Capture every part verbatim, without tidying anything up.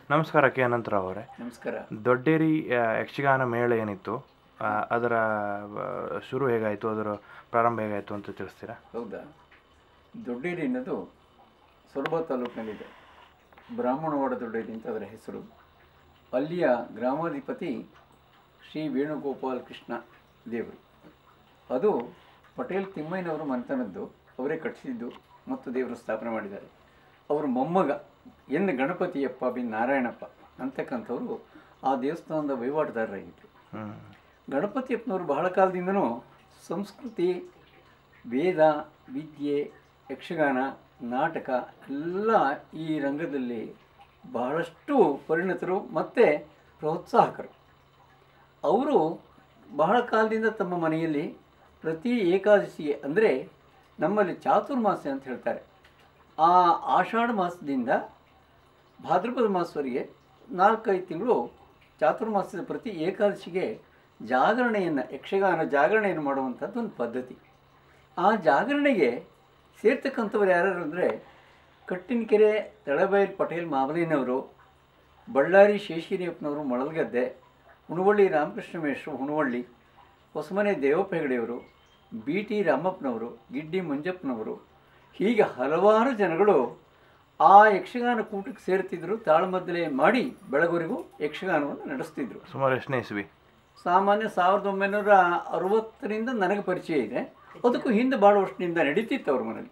ನಮಸ್ಕಾರ ಕೆ ಅನಂತರಾವ್ ಅವರೇ. ನಮಸ್ಕಾರ. ದೊಡ್ಡೇರಿ ಯಕ್ಷಗಾನ ಮೇಳ ಏನಿತ್ತು ಅದರ ಶುರು ಹೇಗಾಯಿತು, ಅದರ ಪ್ರಾರಂಭ ಹೇಗಾಯಿತು ಅಂತ ತಿಳಿಸ್ತೀರಾ? ಹೌದಾ. ದೊಡ್ಡೇರಿ ಅನ್ನೋದು ಸೊರಬ ತಾಲೂಕಿನಲ್ಲಿದೆ. ಬ್ರಾಹ್ಮಣವಾಡ ದೊಡ್ಡೇರಿ ಅಂತ ಅದರ ಹೆಸರು. ಅಲ್ಲಿಯ ಗ್ರಾಮಾಧಿಪತಿ ಶ್ರೀ ವೇಣುಗೋಪಾಲ್ ಕೃಷ್ಣ ದೇವರು. ಅದು ಪಟೇಲ್ ತಿಮ್ಮಯ್ಯನವರು ಮನೆತನದ್ದು, ಅವರೇ ಕಟ್ಟಿಸಿದ್ದು ಮತ್ತು ದೇವರು ಸ್ಥಾಪನೆ ಮಾಡಿದ್ದಾರೆ. ಅವರು ಮೊಮ್ಮಗ ಎನ್ ಗಣಪತಿಯಪ್ಪ ಬಿ ನಾರಾಯಣಪ್ಪ ಅಂತಕ್ಕಂಥವ್ರು ಆ ದೇವಸ್ಥಾನದ ವಹಿವಾಟುದಾರರಾಗಿದ್ದರು. ಗಣಪತಿಯಪ್ಪನವರು ಬಹಳ ಕಾಲದಿಂದನೂ ಸಂಸ್ಕೃತಿ, ವೇದ, ವಿದ್ಯೆ, ಯಕ್ಷಗಾನ, ನಾಟಕ ಎಲ್ಲ ಈ ರಂಗದಲ್ಲಿ ಬಹಳಷ್ಟು ಪರಿಣಿತರು ಮತ್ತು ಪ್ರೋತ್ಸಾಹಕರು. ಅವರು ಬಹಳ ಕಾಲದಿಂದ ತಮ್ಮ ಮನೆಯಲ್ಲಿ ಪ್ರತಿ ಏಕಾದಶಿಗೆ, ಅಂದರೆ ನಮ್ಮಲ್ಲಿ ಚಾತುರ್ಮಾಸ್ಯ ಅಂತ ಹೇಳ್ತಾರೆ, ಆ ಆಷಾಢ ಮಾಸದಿಂದ ಭಾದ್ರಪದ ಮಾಸವರೆಗೆ ನಾಲ್ಕೈದು ತಿಂಗಳು ಚಾತುರ್ಮಾಸದ ಪ್ರತಿ ಏಕಾದಶಿಗೆ ಜಾಗರಣೆಯನ್ನು, ಯಕ್ಷಗಾನ ಜಾಗರಣೆಯನ್ನು ಮಾಡುವಂಥದ್ದು ಒಂದು ಪದ್ಧತಿ. ಆ ಜಾಗರಣೆಗೆ ಸೇರ್ತಕ್ಕಂಥವ್ರು ಯಾರು ಅಂದರೆ ಕಟ್ಟಿನಕೆರೆ ತಳಬೈಲ್ ಪಟೇಲ್ ಮಾವಲಿನವರು, ಬಳ್ಳಾರಿ ಶೇಷಗಿರಿಯಪ್ಪನವರು ಮಳಲ್ಗದ್ದೆ, ಹುಣವಳ್ಳಿ ರಾಮಕೃಷ್ಣ ಮೇಷ್ಟ್ರು ಹುಣವಳ್ಳಿ, ಹೊಸಮನೆ ದೇವಪ್ಪ ಹೆಗಡೆಯವರು, ಬಿ ಟಿ ರಾಮಪ್ಪನವರು, ಗಿಡ್ಡಿ ಮಂಜಪ್ಪನವರು, ಹೀಗೆ ಹಲವಾರು ಜನಗಳು ಆ ಯಕ್ಷಗಾನ ಕೂಟಕ್ಕೆ ಸೇರ್ತಿದ್ರು. ತಾಳಮದ್ದಲೆ ಮಾಡಿ ಬೆಳಗುವರೆಗೂ ಯಕ್ಷಗಾನವನ್ನು ನಡೆಸ್ತಿದ್ರು. ಸುಮಾರು ಎಷ್ಟನೇ ಇಸ್ವಿ? ಸಾಮಾನ್ಯ ಸಾವಿರದ ಒಂಬೈನೂರ ಅರವತ್ತರಿಂದ ನನಗೆ ಪರಿಚಯ ಇದೆ. ಅದಕ್ಕೂ ಹಿಂದೆ ಭಾಳ ವರ್ಷದಿಂದ ನಡೀತಿತ್ತು ಅವ್ರ ಮನೇಲಿ.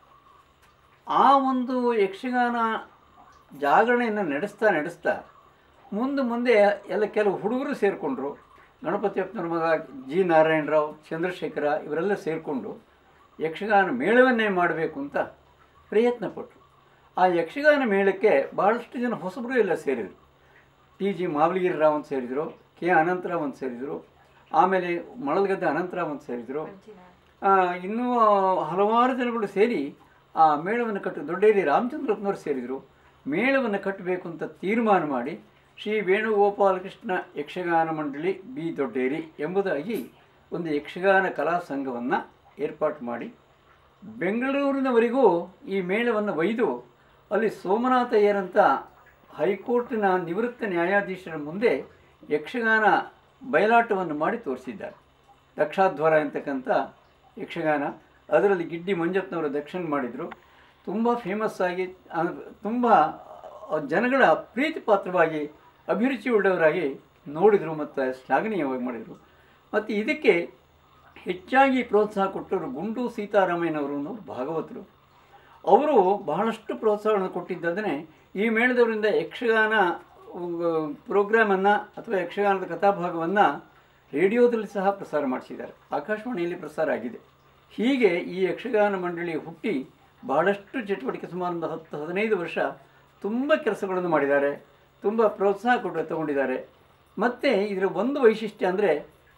ಆ ಒಂದು ಯಕ್ಷಗಾನ ಜಾಗರಣೆಯನ್ನು ನಡೆಸ್ತಾ ನಡೆಸ್ತಾ ಮುಂದೆ ಮುಂದೆ ಎಲ್ಲ ಕೆಲವು ಹುಡುಗರು ಸೇರಿಕೊಂಡ್ರು. ಗಣಪತಿಯಪ್ಪನವ್ರ ಮಗ ಜಿ ನಾರಾಯಣರಾವ್, ಚಂದ್ರಶೇಖರ ಇವರೆಲ್ಲ ಸೇರಿಕೊಂಡು ಯಕ್ಷಗಾನ ಮೇಳವನ್ನೇ ಮಾಡಬೇಕು ಅಂತ ಪ್ರಯತ್ನಪಟ್ಟರು. ಆ ಯಕ್ಷಗಾನ ಮೇಳಕ್ಕೆ ಭಾಳಷ್ಟು ಜನ ಹೊಸಬರು ಎಲ್ಲ ಸೇರಿದರು. ಟಿ ಜಿ ಮಾವಲಿಗಿರಿ ರಾವ್ ಅಂತ ಸೇರಿದರು, ಕೆ ಅನಂತರಾವ್ ಅಂತ ಸೇರಿದರು, ಆಮೇಲೆ ಮಳಲ್ಗದ್ದೆ ಅನಂತರಾವ್ ಅಂತ ಸೇರಿದರು. ಇನ್ನೂ ಹಲವಾರು ಜನಗಳು ಸೇರಿ ಆ ಮೇಳವನ್ನು ಕಟ್ಟು ದೊಡ್ಡೇರಿ ರಾಮಚಂದ್ರಪ್ಪನವರು ಸೇರಿದರು. ಮೇಳವನ್ನು ಕಟ್ಟಬೇಕು ಅಂತ ತೀರ್ಮಾನ ಮಾಡಿ ಶ್ರೀ ವೇಣುಗೋಪಾಲ ಕೃಷ್ಣ ಯಕ್ಷಗಾನ ಮಂಡಳಿ ಬಿ ದೊಡ್ಡೇರಿ ಎಂಬುದಾಗಿ ಒಂದು ಯಕ್ಷಗಾನ ಕಲಾ ಸಂಘವನ್ನು ಏರ್ಪಾಟು ಮಾಡಿ ಬೆಂಗಳೂರಿನವರೆಗೂ ಈ ಮೇಳವನ್ನು ಒಯ್ದು ಅಲ್ಲಿ ಸೋಮನಾಥಯ್ಯರಂಥ ಹೈಕೋರ್ಟಿನ ನಿವೃತ್ತ ನ್ಯಾಯಾಧೀಶರ ಮುಂದೆ ಯಕ್ಷಗಾನ ಬಯಲಾಟವನ್ನು ಮಾಡಿ ತೋರಿಸಿದ್ದಾರೆ. ದಕ್ಷಾಧ್ವರ ಅಂತಕ್ಕಂಥ ಯಕ್ಷಗಾನ, ಅದರಲ್ಲಿ ಗಿಡ್ಡಿ ಮಂಜಪ್ಪನವರು ದಕ್ಷಿಣ ಮಾಡಿದರು. ತುಂಬ ಫೇಮಸ್ ಆಗಿ, ತುಂಬ ಜನಗಳ ಪ್ರೀತಿ ಪಾತ್ರವಾಗಿ, ಅಭಿರುಚಿ ಉಳ್ಳವರಾಗಿ ನೋಡಿದರು ಮತ್ತು ಶ್ಲಾಘನೀಯವಾಗಿ ಮಾಡಿದರು. ಮತ್ತು ಇದಕ್ಕೆ ಹೆಚ್ಚಾಗಿ ಪ್ರೋತ್ಸಾಹ ಕೊಟ್ಟವರು ಗುಂಡು ಸೀತಾರಾಮಯ್ಯನವರು ಭಾಗವತರು. ಅವರು ಬಹಳಷ್ಟು ಪ್ರೋತ್ಸಾಹವನ್ನು ಕೊಟ್ಟಿದ್ದಲ್ಲದೆ ಈ ಮೇಳದವರಿಂದ ಯಕ್ಷಗಾನ ಪ್ರೋಗ್ರಾಮನ್ನು ಅಥವಾ ಯಕ್ಷಗಾನದ ಕಥಾಭಾಗವನ್ನು ರೇಡಿಯೋದಲ್ಲಿ ಸಹ ಪ್ರಸಾರ ಮಾಡಿಸಿದ್ದಾರೆ, ಆಕಾಶವಾಣಿಯಲ್ಲಿ ಪ್ರಸಾರ ಆಗಿದೆ. ಹೀಗೆ ಈ ಯಕ್ಷಗಾನ ಮಂಡಳಿ ಹುಟ್ಟಿ ಬಹಳಷ್ಟು ಚಟುವಟಿಕೆ, ಸುಮಾರು ಒಂದು ಹತ್ತು ಹದಿನೈದು ವರ್ಷ ತುಂಬ ಕೆಲಸಗಳನ್ನು ಮಾಡಿದ್ದಾರೆ, ತುಂಬ ಪ್ರೋತ್ಸಾಹ ಕೊಟ್ಟು ತಗೊಂಡಿದ್ದಾರೆ. ಮತ್ತು ಇದರ ಒಂದು ವೈಶಿಷ್ಟ್ಯ ಅಂದರೆ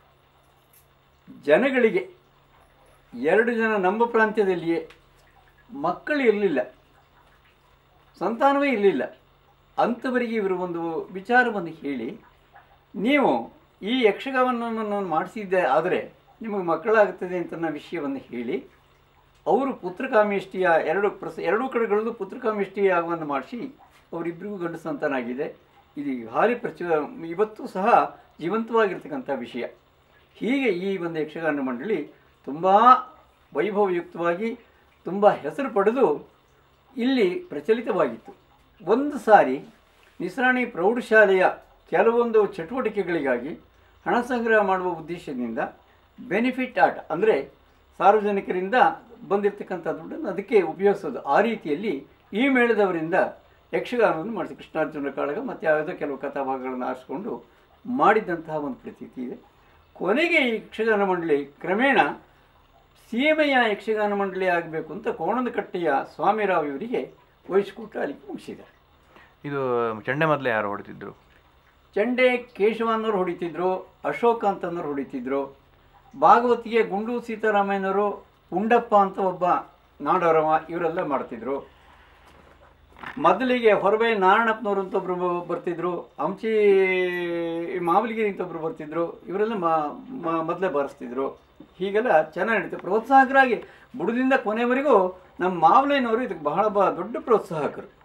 ಜನಗಳಿಗೆ ಎರಡು ಜನ ನಮ್ಮ ಪ್ರಾಂತ್ಯದಲ್ಲಿಯೇ ಮಕ್ಕಳು ಇರಲಿಲ್ಲ, ಸಂತಾನವೇ ಇರಲಿಲ್ಲ. ಅಂಥವರಿಗೆ ಇವರು ಒಂದು ವಿಚಾರವನ್ನು ಹೇಳಿ, ನೀವು ಈ ಯಕ್ಷಗಾನವನ್ನು ಮಾಡಿಸಿದ್ದೆ ಆದರೆ ನಿಮಗೆ ಮಕ್ಕಳಾಗುತ್ತದೆ ಅಂತ ವಿಷಯವನ್ನು ಹೇಳಿ ಅವರು ಪುತ್ರಕಾಮೇಷ್ಟಿಯ ಎರಡು ಪ್ರಸ ಎರಡೂ ಕಡೆಗಳಲ್ಲೂ ಪುತ್ರಕಾಮೇಷ್ಟಿ ಆಗುವನ್ನು ಮಾಡಿಸಿ ಅವರಿಬ್ಬರಿಗೂ ಗಂಡು ಸಂತಾನ ಆಗಿದೆ. ಇದು ಹಾಲಿ ಪ್ರಚುರ ಇವತ್ತು ಸಹ ಜೀವಂತವಾಗಿರ್ತಕ್ಕಂಥ ವಿಷಯ. ಹೀಗೆ ಈ ಒಂದು ಯಕ್ಷಗಾನ ಮಂಡಳಿ ತುಂಬ ವೈಭವಯುಕ್ತವಾಗಿ ತುಂಬ ಹೆಸರು ಪಡೆದು ಇಲ್ಲಿ ಪ್ರಚಲಿತವಾಗಿತ್ತು. ಒಂದು ಸಾರಿ ನಿಸರಾಣಿ ಪ್ರೌಢಶಾಲೆಯ ಕೆಲವೊಂದು ಚಟುವಟಿಕೆಗಳಿಗಾಗಿ ಹಣ ಸಂಗ್ರಹ ಮಾಡುವ ಉದ್ದೇಶದಿಂದ ಬೆನಿಫಿಟ್ ಆಟ, ಅಂದರೆ ಸಾರ್ವಜನಿಕರಿಂದ ಬಂದಿರತಕ್ಕಂಥ ದುಡ್ಡನ್ನು ಅದಕ್ಕೆ ಉಪಯೋಗಿಸೋದು, ಆ ರೀತಿಯಲ್ಲಿ ಈ ಮೇಳದವರಿಂದ ಯಕ್ಷಗಾನವನ್ನು ಮಾಡಿಸಿ ಕೃಷ್ಣಾರ್ಜುನ ಕಾಳಗ ಮತ್ತು ಯಾವುದೋ ಕೆಲವು ಕಥಾಭಾಗಗಳನ್ನು ಆರಿಸ್ಕೊಂಡು ಮಾಡಿದ್ದಂತಹ ಒಂದು ಪ್ರತೀತಿ ಇದೆ. ಕೊನೆಗೆ ಈ ಯಕ್ಷಗಾನ ಮಂಡಳಿ ಕ್ರಮೇಣ ಸೀಮೆಯ ಯಕ್ಷಗಾನ ಮಂಡಳಿ ಆಗಬೇಕು ಅಂತ ಕೋಣನಕಟ್ಟೆಯ ಸ್ವಾಮಿರಾವ್ ಇವರಿಗೆ ವಹಿಸಿಕೊಟ್ಟು ಅಲ್ಲಿಗೆ ಮುಗಿಸಿದ್ದಾರೆ. ಇದು ಚಂಡೆ ಮೊದಲೇ ಯಾರು ಹೊಡಿತಿದ್ರು? ಚಂಡೆ ಕೇಶವ ಅನ್ನೋರು ಹೊಡಿತಿದ್ರು, ಅಶೋಕ ಅಂತನೋರು ಹೊಡಿತಿದ್ರು. ಭಾಗವತಿಗೆ ಗುಂಡು ಸೀತಾರಾಮಯ್ಯನವರು, ಉಂಡಪ್ಪ ಅಂತ ಒಬ್ಬ ನಾಡೋರವ, ಇವರೆಲ್ಲ ಮಾಡ್ತಿದ್ರು. ಮೊದಲಿಗೆ ಹೊರಬೈ ನಾರಾಯಣಪ್ಪನವರು ಅಂತ ಒಬ್ಬರು ಬರ್ತಿದ್ರು, ಹಂಚಿ ಮಾವಲಿಗಿರಿ ಅಂತ ಒಬ್ಬರು ಬರ್ತಿದ್ರು, ಇವರೆಲ್ಲ ಮೊದಲೇ ಬಾರಿಸ್ತಿದ್ರು. ಹೀಗೆಲ್ಲ ಚೆನ್ನಾಗಿ ನಡೀತು. ಪ್ರೋತ್ಸಾಹಕರಾಗಿ ಬುಡದಿಂದ ಕೊನೆವರೆಗೂ ನಮ್ಮ ಮಾವಲಿನವರು ಇದಕ್ಕೆ ಬಹಳ ಬ ದೊಡ್ಡ ಪ್ರೋತ್ಸಾಹಕರು.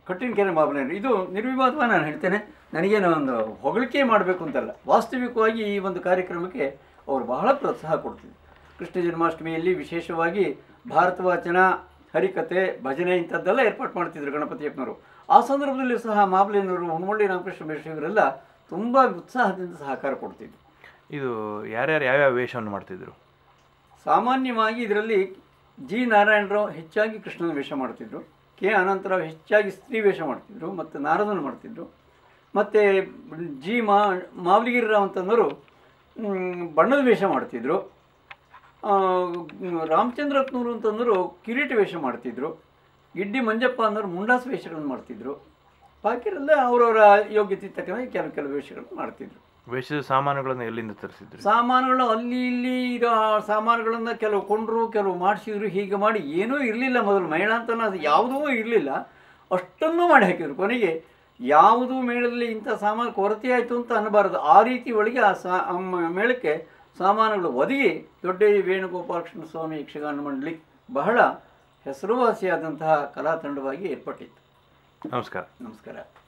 ಕಟ್ಟಿನ ಕೆರೆ ಮಾಬಲೇನರು ಇದು ನಿರ್ವಿವಾದವಾಗಿ ನಾನು ಹೇಳ್ತೇನೆ. ನನಗೇನು ಒಂದು ಹೊಗಳಿಕೆ ಮಾಡಬೇಕು ಅಂತಲ್ಲ, ವಾಸ್ತವಿಕವಾಗಿ ಈ ಒಂದು ಕಾರ್ಯಕ್ರಮಕ್ಕೆ ಅವರು ಬಹಳ ಪ್ರೋತ್ಸಾಹ ಕೊಡ್ತಿದ್ರು. ಕೃಷ್ಣ ಜನ್ಮಾಷ್ಟಮಿಯಲ್ಲಿ ವಿಶೇಷವಾಗಿ ಭಾರತ ವಾಚನ, ಹರಿಕತೆ, ಭಜನೆ ಇಂಥದ್ದೆಲ್ಲ ಏರ್ಪಾಡು ಮಾಡ್ತಿದ್ರು ಗಣಪತಿಯಪ್ಪನವರು. ಆ ಸಂದರ್ಭದಲ್ಲಿ ಸಹ ಮಾಬಲೇನವರು, ಹುಣಮಳ್ಳಿ ರಾಮಕೃಷ್ಣ ಮೇಷ್ಟ್ರು ಇವರೆಲ್ಲ ತುಂಬ ಉತ್ಸಾಹದಿಂದ ಸಹಕಾರ ಕೊಡ್ತಿದ್ರು. ಇದು ಯಾರ್ಯಾರು ಯಾವ್ಯಾವ ವೇಷವನ್ನು ಮಾಡ್ತಿದ್ರು? ಸಾಮಾನ್ಯವಾಗಿ ಇದರಲ್ಲಿ ಜಿ ನಾರಾಯಣರಾವ್ ಹೆಚ್ಚಾಗಿ ಕೃಷ್ಣನ ವೇಷ ಮಾಡ್ತಿದ್ರು, ಕೆ ಅನಂತರಾವ್ ಹೆಚ್ಚಾಗಿ ಸ್ತ್ರೀ ವೇಷ ಮಾಡ್ತಿದ್ರು ಮತ್ತು ನಾರದನ ಮಾಡ್ತಿದ್ರು, ಮತ್ತು ಜಿ ಮಾ ಮಾವಲಿಗಿರಿರಾವ್ ಅಂತಂದರು ಬಣ್ಣದ ವೇಷ ಮಾಡ್ತಿದ್ರು, ರಾಮಚಂದ್ರತ್ನೂರು ಅಂತಂದರು ಕಿರೀಟ ವೇಷ ಮಾಡ್ತಿದ್ರು, ಗಿಡ್ಡಿ ಮಂಜಪ್ಪ ಅನ್ನೋರು ಮುಂಡಾಸ ವೇಷಗಳನ್ನು ಮಾಡ್ತಿದ್ರು. ಬಾಕಿರೆಲ್ಲ ಅವರವರ ಯೋಗ್ಯತೆ ತಕ್ಕಂತೆ ಕೆಲವು ಕೆಲವು ವೇಷಗಳನ್ನು ಮಾಡ್ತಿದ್ರು. ವೇಷದ ಸಾಮಾನುಗಳನ್ನು ಎಲ್ಲಿಂದ ತರಿಸಿದ್ರು? ಸಾಮಾನುಗಳು ಅಲ್ಲಿ ಇಲ್ಲಿ ಇರೋ ಸಾಮಾನುಗಳನ್ನು ಕೆಲವು ಕೊಂಡ್ರು, ಕೆಲವು ಮಾಡಿಸಿದ್ರು. ಹೀಗೆ ಮಾಡಿ ಏನೂ ಇರಲಿಲ್ಲ ಮೊದಲು, ಮೇಳ ಅಂತ ಅದು ಯಾವುದೂ ಇರಲಿಲ್ಲ, ಅಷ್ಟನ್ನೂ ಮಾಡಿ ಹಾಕಿದ್ರು. ಕೊನೆಗೆ ಯಾವುದೂ ಮೇಳದಲ್ಲಿ ಇಂಥ ಸಾಮಾನು ಕೊರತೆ ಆಯಿತು ಅಂತ ಅನ್ನಬಾರದು, ಆ ರೀತಿ ಒಳಗೆ ಆ ಸಾ ಮೇಳಕ್ಕೆ ಸಾಮಾನುಗಳು ಒದಗಿ ದೊಡ್ಡ ವೇಣುಗೋಪಾಲಕೃಷ್ಣ ಸ್ವಾಮಿ ಯಕ್ಷಗಾನ ಮಂಡಳಿ ಬಹಳ ಹೆಸರುವಾಸಿಯಾದಂತಹ ಕಲಾ ತಂಡವಾಗಿ ಏರ್ಪಟ್ಟಿತ್ತು. ನಮಸ್ಕಾರ. ನಮಸ್ಕಾರ.